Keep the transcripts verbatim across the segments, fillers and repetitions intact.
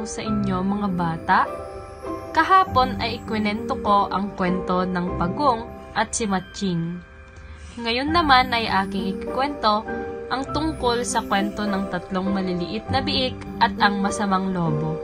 araw sa inyo mga bata. Kahapon ay ikwento ko ang kwento ng Pagong at si Matching. Ngayon naman ay aking ikikwento ang tungkol sa kwento ng tatlong maliliit na biik at ang masamang lobo.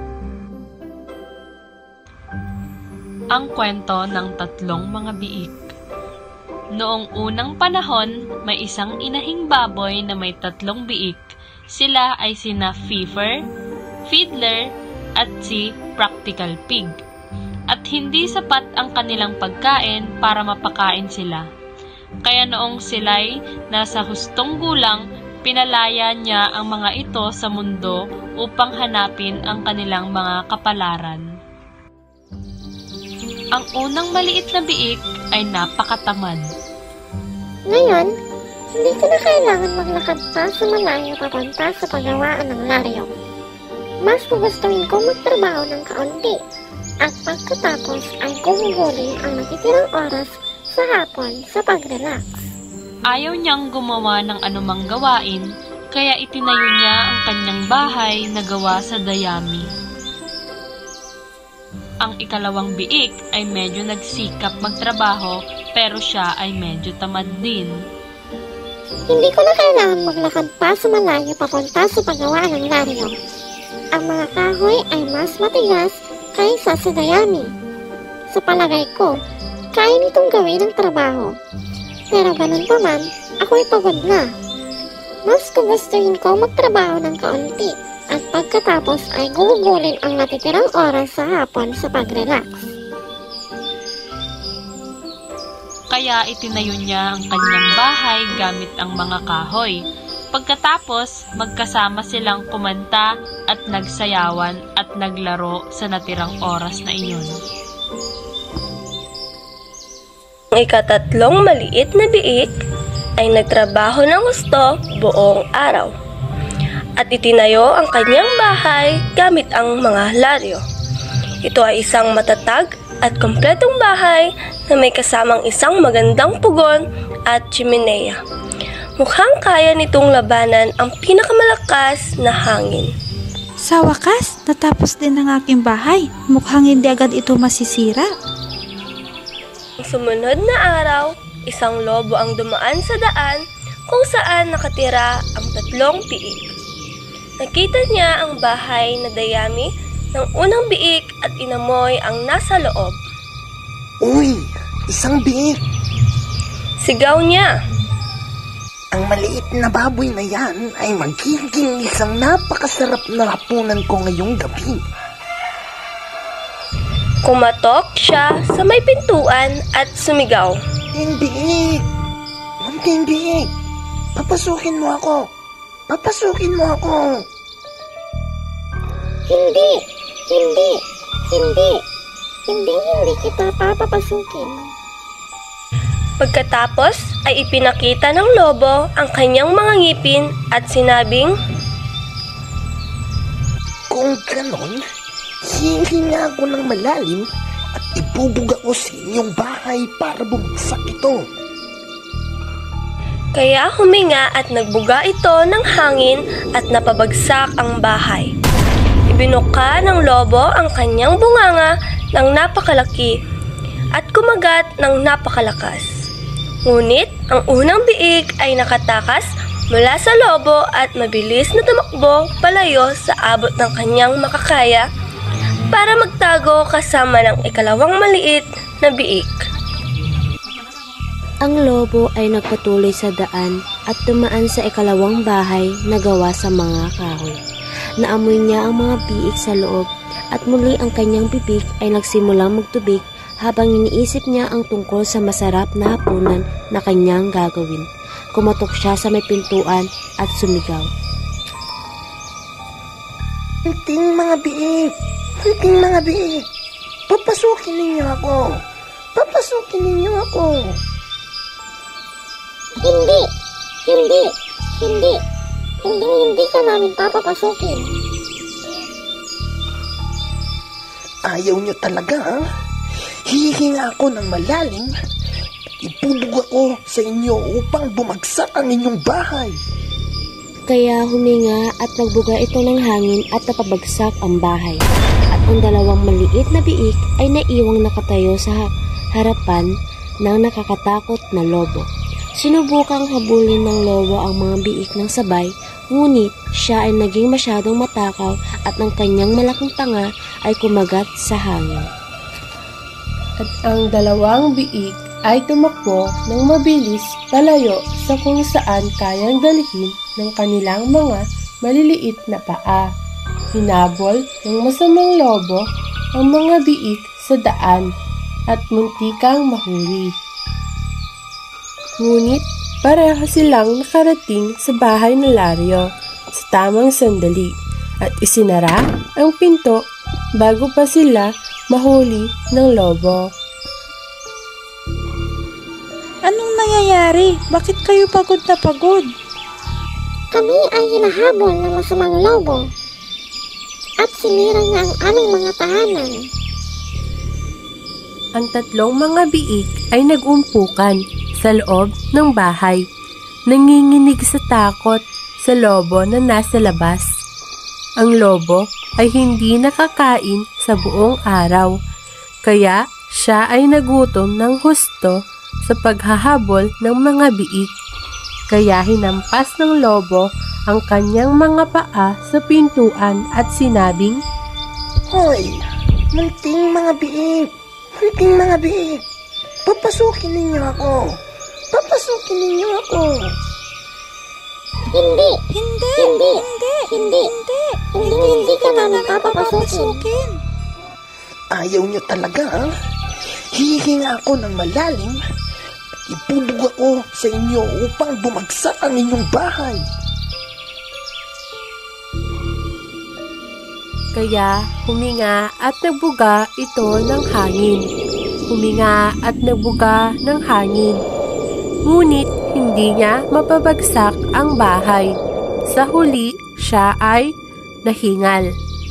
Ang kwento ng tatlong mga biik. Noong unang panahon, may isang inahing baboy na may tatlong biik. Sila ay sina Fifer, Fiddler, at si Practical Pig. At hindi sapat ang kanilang pagkain para mapakain sila. Kaya noong sila'y nasa hustong gulang, pinalaya niya ang mga ito sa mundo upang hanapin ang kanilang mga kapalaran. Ang unang maliit na biik ay napakatamad. Ngayon, hindi ko na kailangan maglakad pa sa malayo papunta sa paggawaan ng laryo. Mas gugustuhin ko magtrabaho ng kaunti at pagkatapos ay gugugulin ang natitirang oras sa hapon sa pag-relax. Ayaw niyang gumawa ng anumang gawain, kaya itinayo niya ang kanyang bahay na gawa sa dayami. Ang ikalawang biik ay medyo nagsikap magtrabaho, pero siya ay medyo tamad din. Hindi ko na kailangan maglakad pa sa malayo papunta sa paggawa ng laryo. Ang mga kahoy ay mas matigas kaysa sa dayami. Sa palagay ko, kaya nitong gawin ang trabaho. Pero ganun pa man, ako'y pagod na. Mas gugustuhin ko magtrabaho ng kaunti at pagkatapos ay gugulin ang natitirang oras sa hapon sa pag-relax. Kaya itinayo niya ang kanyang bahay gamit ang mga kahoy. Pagkatapos, magkasama silang kumanta at nagsayawan at naglaro sa natirang oras na iyon. Ang ikatatlong maliit na biik ay nagtrabaho ng gusto buong araw at itinayo ang kanyang bahay gamit ang mga laryo. Ito ay isang matatag at kompletong bahay na may kasamang isang magandang pugon at chimenea. Mukhang kaya nitong labanan ang pinakamalakas na hangin. Sa wakas, natapos din ang aking bahay. Mukhang hindi agad ito masisira. Ang sumunod na araw, isang lobo ang dumaan sa daan kung saan nakatira ang tatlong biik. Nakita niya ang bahay na dayami ng unang biik at inamoy ang nasa loob. Uy! Isang biik! Sigaw niya. Ang maliit na baboy na yan ay magiging isang napakasarap na hapunan ko ngayong gabi. Kumatok siya sa may pintuan at sumigaw. Biik! Munting biik! Papasukin mo ako! Papasukin mo ako! Hindi! Hindi! Hindi! Hindi, hindi kita papapasukin. Pagkatapos ay ipinakita ng lobo ang kanyang mga ngipin at sinabing, Kung ganon, hihinga ako ng malalim at ibubuga ko sa inyong bahay para bumagsak ito. Kaya huminga at nagbuga ito ng hangin at napabagsak ang bahay. Ibinuka ng lobo ang kanyang bunganga ng napakalaki at kumagat ng napakalakas. Ngunit ang unang biik ay nakatakas mula sa lobo at mabilis na tumakbo palayo sa abot ng kanyang makakaya para magtago kasama ng ikalawang maliit na biik. Ang lobo ay nagpatuloy sa daan at dumaan sa ikalawang bahay na gawa sa mga kahoy. Naamoy niya ang mga biik sa loob at muli ang kanyang bibig ay nagsimulang magtubig habang iniisip niya ang tungkol sa masarap na hapunan na kanyang gagawin. Kumatok siya sa may pintuan at sumigaw. Munting mga biik! Munting mga biik! Papasukin ninyo ako! Papasukin ninyo ako! Hindi! Hindi! Hindi! Hindi, hindi ka namin papapasukin. Ayaw nyo talaga, ha? Hihinga ako ng malalim at ibubog ako sa inyo upang bumagsak ang inyong bahay. Kaya huminga at nagbuga ito ng hangin at napabagsak ang bahay. At ang dalawang maliit na biik ay naiwang nakatayo sa harapan ng nakakatakot na lobo. Sinubukang habulin ng lobo ang mga biik ng sabay, ngunit siya ay naging masyadong matakaw at ang kanyang malaking tanga ay kumagat sa hangin. At ang dalawang biik ay tumakbo ng mabilis palayo sa kung saan kayang dalhin ng kanilang mga maliliit na paa. Hinabol ng masamang lobo ang mga biik sa daan at muntikang mahuli. Ngunit pareho silang nakarating sa bahay ni Lario sa tamang sandali at isinara ang pinto bago pa sila mahuli ng lobo. Anong nangyayari? Bakit kayo pagod na pagod? Kami ay hinahabol ng masamang lobo at sinira niya ang aming mga tahanan. Ang tatlong mga biik ay nag-umpukan sa loob ng bahay, nanginginig sa takot sa lobo na nasa labas. Ang lobo ay hindi nakakain sa buong araw, kaya siya ay nagutom ng husto sa paghahabol ng mga biik. Kaya hinampas ng lobo ang kanyang mga paa sa pintuan at sinabing, Hoy, munting mga biik! Munting mga biik! Papasukin ninyo ako! Papasukin ninyo ako! Hindi! Hindi! Hindi! Hindi! Hindi! Hindi! Hindi, hindi ka namin papapasukin. papapasukin. Ayaw nyo talaga, ha? Hihinga ako ng malalim. Ibubuga ko sa inyo upang bumagsak ang inyong bahay. Kaya huminga at nagbuga ito ng hangin. Huminga at nagbuga ng hangin. Ngunit hindi niya mapabagsak ang bahay. Sa huli, siya ay nahingal.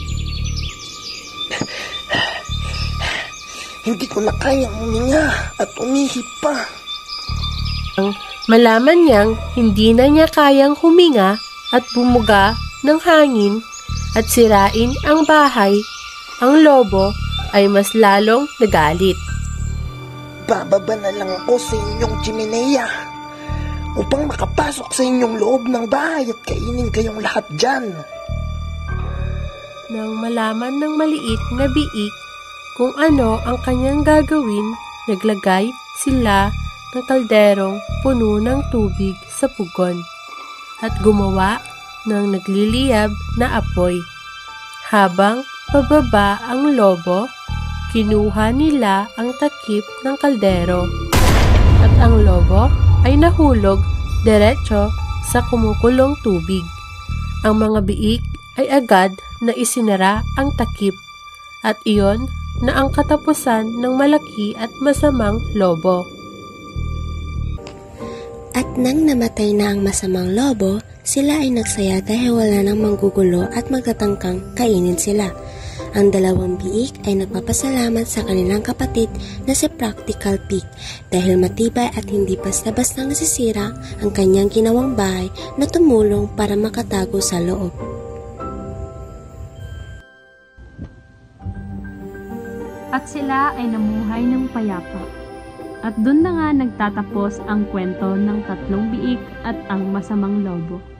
Hindi ko na kayang huminga at umihip pa. Malaman niyang hindi na niya kayang huminga at bumuga ng hangin at sirain ang bahay, ang lobo ay mas lalong nagalit. Bababa na lang ako sa inyong chimenea upang makapasok sa inyong loob ng bahay at kainin kayong lahat dyan. Nang malaman ng maliit na biik kung ano ang kanyang gagawin, naglagay sila ng kalderong puno ng tubig sa pugon at gumawa ng nagliliyab na apoy. Habang pababa ang lobo, kinuha nila ang takip ng kaldero at ang lobo ay nahulog diretso sa kumukulong tubig. Ang mga biik ay agad na isinara ang takip at iyon na ang katapusan ng malaki at masamang lobo. At nang namatay na ang masamang lobo, sila ay nagsaya dahil wala nang manggugulo at magtatangkang kainin sila. Ang dalawang biik ay nagpapasalamat sa kanilang kapatid na si Practical Pig dahil matibay at hindi basta-basta nasisira ang kanyang ginawang bahay na tumulong para makatago sa loob. At sila ay namuhay ng payapa. At doon na nga nagtatapos ang kwento ng tatlong biik at ang masamang lobo.